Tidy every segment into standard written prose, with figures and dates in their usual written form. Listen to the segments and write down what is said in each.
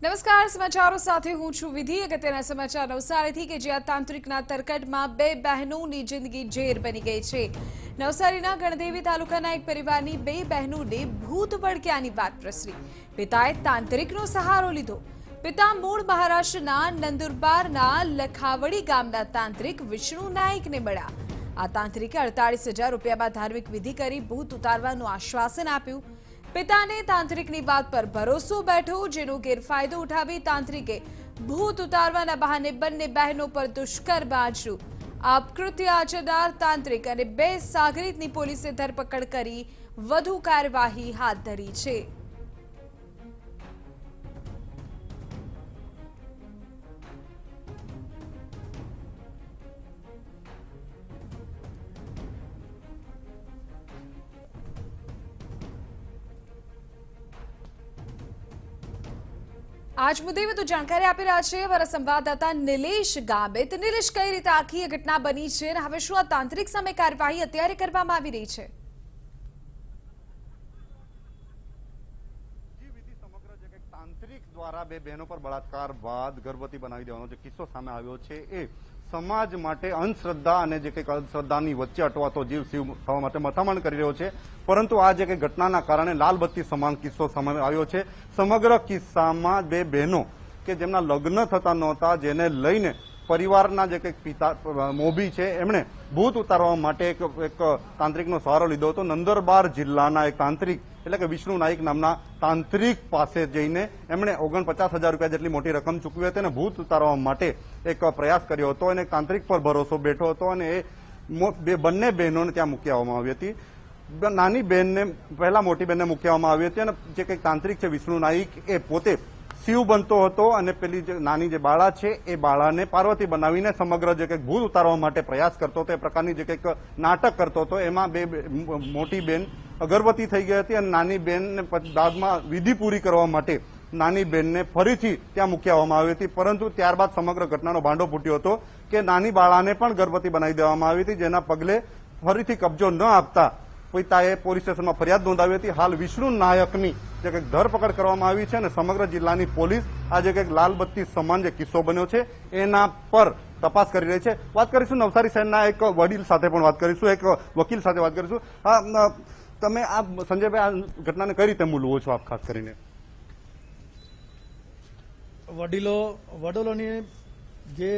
નમસ્કાર, સમાચારો સાથે હું છું વિધિ। અગત્યના સમાચાર નવસારીથી કે જ્યાં તાંત્રિકના તરકટમાં બે બહેનોની જિંદગી ઝેર બની ગઈ છે। નવસારીના ગણદેવી તાલુકાના એક પરિવારની બે બહેનોને ભૂત ભડક્યાની વાત પ્રસરી। પિતાએ તાંત્રિકનો સહારો લીધો। પિતા મૂળ મહારાષ્ટ્રના નંદુરબારના લખાવડી ગામના તાંત્રિક વિષ્ણુ નાઈકને મળ્યા। આ તાંત્રિકે 48,000 રૂપિયામાં ધાર્મિક વિધિ કરી ભૂત ઉતારવાનું આશ્વાસન આપ્યું। पिता ने तांत्रिक की बात पर भरोसो बैठो, जेनो गैरफायदो उठावी तांत्रिके भूत उतारवाना बहाने बन्ने बहनों पर दुष्कर्म आचर्યું। आ कृत्य आचरनार तांत्रिक और बे सागरीतनी पोलीसे धरपकड़ करी વધુ કાર્યવાહી હાથ ધરી છે। आज मुद्दे વધુ જાણકારી આપી રહ્યા છે અમારા સંવાદદાતા નિલેશ ગામિત। નિલેશ, કઈ રીતે આખી ઘટના બની છે અને હવે શું આ તાંત્રિક સામે કાર્યવાહી અત્યારે કરવામાં આવી રહી છે? તાંત્રિક દ્વારા બે બહેનો પર બળાત્કાર બાદ ગર્ભવતી બનાવી દેવાનો જે કિસ્સો સામે આવ્યો છે એ સમાજ માટે અંધશ્રદ્ધા અને જે કંઈક અંધશ્રદ્ધાની વચ્ચે અટવાતો જીવ શિવ થવા માટે મથામણ કરી રહ્યો છે। પરંતુ આ જે કંઈક ઘટનાના કારણે લાલબત્તી સમાન કિસ્સો સામે આવ્યો છે। સમગ્ર કિસ્સામાં બે બહેનો કે જેમના લગ્ન થતા નહોતા, જેને લઈને પરિવારના જે કંઈક પિતા મોભી છે એમણે ભૂત ઉતારવા માટે એક તાંત્રિકનો સહારો લીધો હતો। નંદુરબાર જિલ્લાના એક તાંત્રિક એટલે કે વિષ્ણુ નાઈક નામના તાંત્રિક પાસે જઈને એમણે 49,000 રૂપિયા જેટલી મોટી રકમ ચૂકવી હતી અને ભૂત ઉતારવા માટે એક પ્રયાસ કર્યો હતો અને તાંત્રિક પર ભરોસો બેઠો હતો અને એ બંને બહેનોને ત્યાં મૂકી આવવામાં આવી હતી। નાની બહેનને પહેલા મોટી બહેનને મૂકી આવવામાં આવી હતી અને જે કંઈક તાંત્રિક છે વિષ્ણુ નાઈક એ પોતે શિવ બનતો હતો અને પેલી જે નાની જે બાળા છે એ બાળાને પાર્વતી બનાવીને સમગ્ર જે કંઈક ભૂત ઉતારવા માટે પ્રયાસ કરતો હતો, એ પ્રકારની જે કંઈક નાટક કરતો હતો। એમાં બે મોટી બહેન ગર્ભવતી થઈ ગઈ હતી અને નાની બહેનને બાદમાં વિધિ પૂરી કરવા માટે નાની બહેનને ફરીથી ત્યાં મૂકી આવવામાં આવી હતી। પરંતુ ત્યારબાદ સમગ્ર ઘટનાનો ભાંડો ફૂટ્યો હતો કે નાની બાળાને પણ ગર્ભવતી બનાવી દેવામાં આવી હતી, જેના પગલે ફરીથી કબજો ન આપતા પિતાએ પોલીસ સ્ટેશનમાં ફરિયાદ નોંધાવી હતી। હાલ વિષ્ણુ નાયકની જે કંઈક ધરપકડ કરવામાં આવી છે અને સમગ્ર જિલ્લાની પોલીસ આ જે કંઈક લાલબત્તી સમાન જે કિસ્સો બન્યો છે એના પર તપાસ કરી રહી છે। વાત કરીશું નવસારી શહેરના એક વડીલ સાથે પણ વાત કરીશું, એક વકીલ સાથે વાત કરીશું। તમે આ સંજયભાઈ આ ઘટનાને કઈ રીતે મૂલવો છો આપ? ખાસ કરીને વડીલોની જે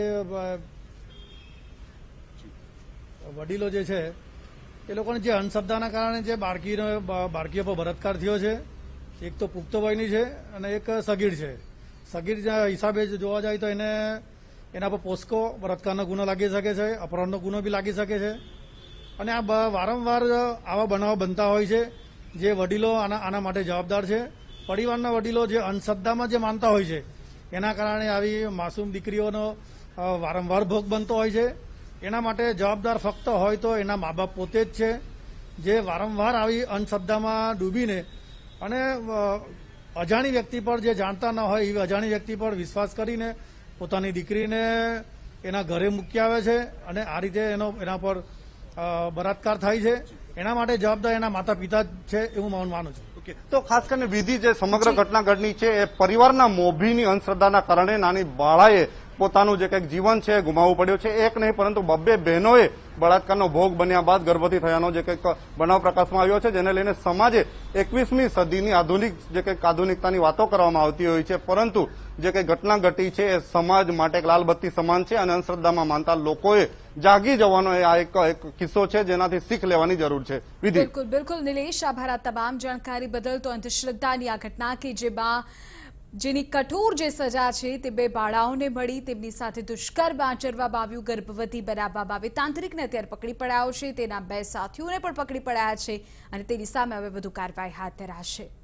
વડીલો જે છે એ લોકોને જે અંધશ્રદ્ધાના કારણે જે બાળકીઓ પર બળાત્કાર થયો છે, એક તો પુખ્ત વયની છે અને એક સગીર છે। સગીર હિસાબે જોવા જાય તો એના પર પોસ્કો બળાત્કારનો ગુનો લાગી શકે છે, અપહરણનો ગુનો બી લાગી શકે છે અને આ વારંવાર આવા બનાવો બનતા હોય છે। જે વડીલો આના માટે જવાબદાર છે। પરિવારના વડીલો જે અંધશ્રદ્ધામાં જે માનતા હોય છે એના કારણે આવી માસૂમ દીકરીઓનો વારંવાર ભોગ બનતો હોય છે। એના માટે જવાબદાર ફક્ત હોય તો એના મા બાપ પોતે જ છે, જે વારંવાર આવી અંધશ્રદ્ધામાં ડૂબીને અને અજાણી વ્યક્તિ પર, જે જાણતા ન હોય એવી અજાણી વ્યક્તિ પર વિશ્વાસ કરીને પોતાની દીકરીને એના ઘરે મૂકી આવે છે અને આ રીતે એના પર બળાત્કાર થાય છે। એના માટે જવાબદાર એના માતા પિતા જ છે એવું હું માનું છું। તો ખાસ કરીને વિધિ જે સમગ્ર ઘટના ઘટની છે એ પરિવારના મોભીની અંધશ્રદ્ધાના કારણે નાની બાળાએ પોતાનું જે કંઈક જીવન છે ગુમાવવું પડ્યું છે। એક નહીં પરંતુ બબ્બે બહેનોએ બળાત્કારનો ભોગ બન્યા બાદ ગર્ભવતી થયાનો જે કંઈક બનાવ પ્રકાશમાં આવ્યો છે, જેને લઈને સમાજે 21મી સદીની આધુનિકતાની વાતો કરવામાં આવતી હોય છે, પરંતુ જે કંઈ ઘટના ઘટી છે એ સમાજ માટે એક લાલબત્તી સમાન છે અને અંધશ્રદ્ધામાં માનતા લોકોએ જાગી જવાનો આ એક કિસ્સો છે જેનાથી શીખ લેવાની જરૂર છે। વિધિ બિલકુલ બિલકુલ નિલેશ, આભાર આ તમામ જાણકારી બદલ। તો અંધશ્રદ્ધાની આ ઘટના કે જેની કઠોર જે સજા છે તે બે બાળાઓને મળી, તેમની સાથે દુષ્કર્મ આચરવામાં આવ્યું, ગર્ભવતી બનાવવામાં આવી। તાંત્રિકને અત્યારે પકડી પડાયો છે, તેના બે સાથીઓને પણ પકડી પડાયા છે અને તેની સામે હવે વધુ કાર્યવાહી હાથ ધરાશે।